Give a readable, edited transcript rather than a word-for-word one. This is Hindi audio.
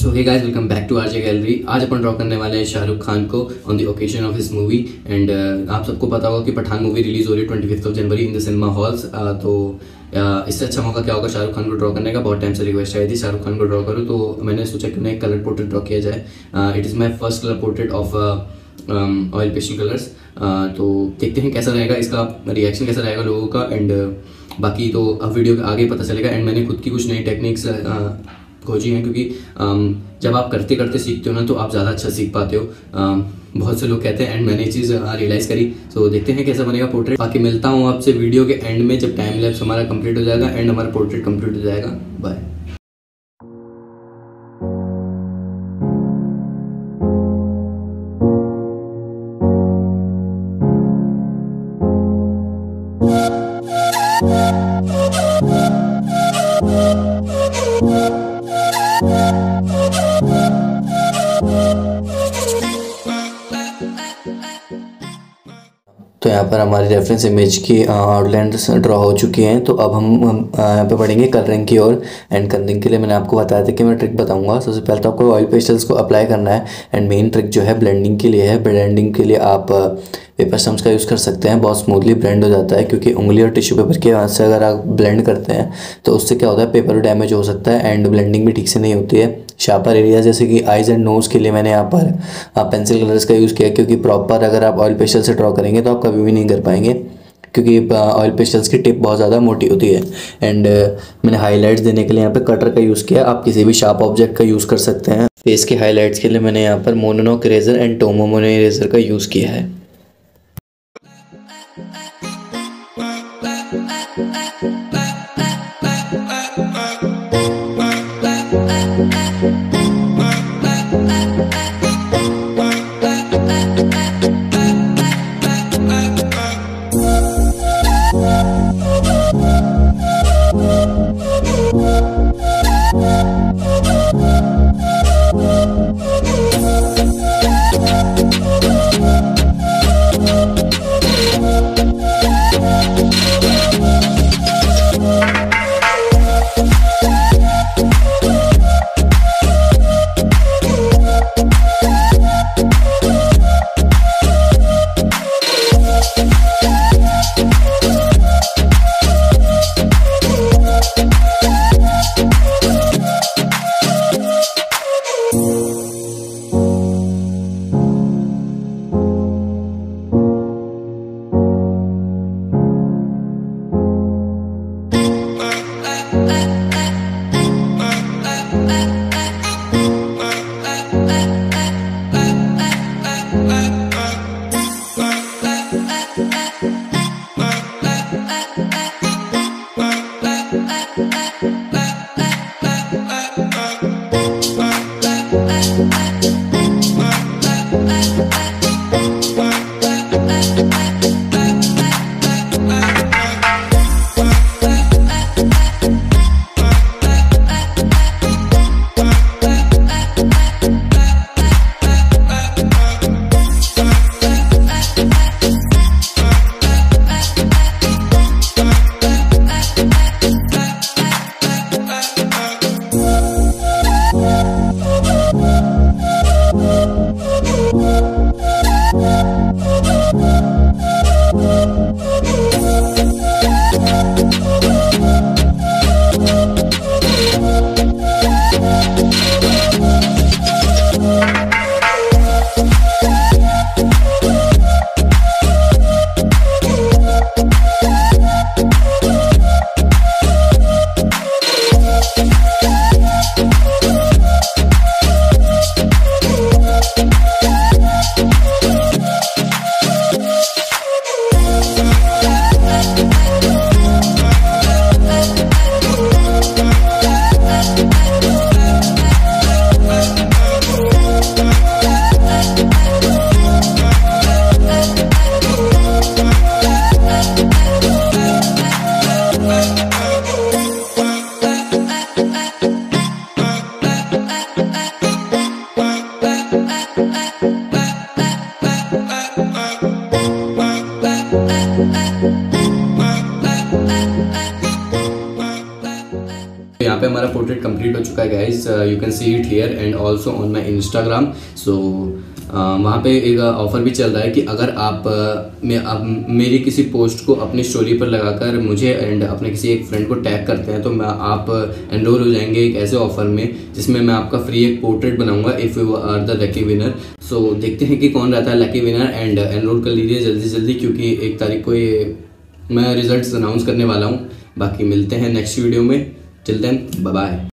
So hey guys, welcome back to RJ gallery. आज अपन ड्रॉ करने वाले हैं शाहरुख खान को on the occasion of his movie. And आप सबको पता होगा कि पठान मूवी रिलीज हो रही है 25 जनवरी इन द सिनेमा हॉल्स। तो इससे अच्छा मौका क्या होगा शाहरुख खान को ड्रॉ करने का। बहुत टाइम से रिक्वेस्ट आई थी शाहरुख खान को ड्रॉ करूँ, तो मैंने सोचा कि उन्हें कलर पोर्ट्रेट ड्रॉ किया जाए। It is my first colour portrait of oil pastel colours. तो देखते हैं कैसा रहेगा, इसका रिएक्शन कैसा रहेगा लोगों का। एंड बाकी तो अब वीडियो के आगे पता चलेगा। एंड मैंने खुद की कुछ नई टेक्निक्स खोजी हैं, क्योंकि जब आप करते करते सीखते हो ना, तो आप ज़्यादा अच्छा सीख पाते हो। बहुत से लोग कहते हैं, एंड मैंने ये चीज़ रियलाइज़ करी। तो देखते हैं कैसा बनेगा पोर्ट्रेट। बाकी मिलता हूँ आपसे वीडियो के एंड में, जब टाइम लैप्स हमारा कंप्लीट हो जाएगा एंड हमारा पोर्ट्रेट कंप्लीट हो जाएगा। बाय। तो यहाँ पर हमारी रेफरेंस इमेज की आउटलाइन्स ड्रॉ हो चुकी हैं। तो अब हम यहाँ पे बढ़ेंगे कलरिंग की ओर। एंड कलरिंग के लिए मैंने आपको बताया था कि मैं ट्रिक बताऊंगा। सबसे पहले तो आपको ऑयल पेस्टल्स को अप्लाई करना है। एंड मेन ट्रिक जो है ब्लेंडिंग के लिए है। ब्लेंडिंग के लिए आप पेपर स्टम्प्स का यूज़ कर सकते हैं। बहुत स्मूथली ब्लेंड हो जाता है, क्योंकि उंगली और टिश्यू पेपर के हाथ से अगर आप ब्लेंड करते हैं तो उससे क्या होता है, पेपर डैमेज हो सकता है एंड ब्लेंडिंग भी ठीक से नहीं होती है। शार्पर एरिया जैसे कि आइज़ एंड नोज़ के लिए मैंने यहाँ पर पेंसिल कलर्स का यूज़ किया, क्योंकि प्रॉपर अगर आप ऑयल पेस्टल से ड्रॉ करेंगे तो आप कभी भी नहीं कर पाएंगे, क्योंकि ऑयल पेस्टल्स की टिप बहुत ज़्यादा मोटी होती है। एंड मैंने हाईलाइट्स देने के लिए यहाँ पे कटर का यूज़ किया। आप किसी भी शार्प ऑब्जेक्ट का यूज़ कर सकते हैं। फेस के हाईलाइट्स के लिए मैंने यहाँ पर mono knock eraser and Tombow mono eraser का यूज़ किया है। हमारा पोर्ट्रेट कंप्लीट हो चुका है guys, you can see it here and also on my Instagram. So वहाँ पे एक ऑफ़र भी चल रहा है कि अगर आप मेरी किसी पोस्ट को अपनी स्टोरी पर लगाकर मुझे एंड अपने किसी एक फ्रेंड को टैग करते हैं तो आप एनरोल हो जाएंगे एक ऐसे ऑफ़र में जिसमें मैं आपका फ्री एक पोर्ट्रेट बनाऊंगा if you are the lucky winner. So देखते हैं कि कौन रहता है लकी विनर एंड एनरोल कर लीजिए जल्दी जल्दी, क्योंकि 1 तारीख को ये मैं रिजल्ट्स अनाउंस करने वाला हूँ। बाकी मिलते हैं नेक्स्ट वीडियो में, टिल देन बाय बाय।